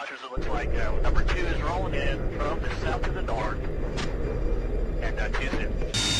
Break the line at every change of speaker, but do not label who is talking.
Rogers, it looks like number 2 is rolling in from the south to the north. And 2-0.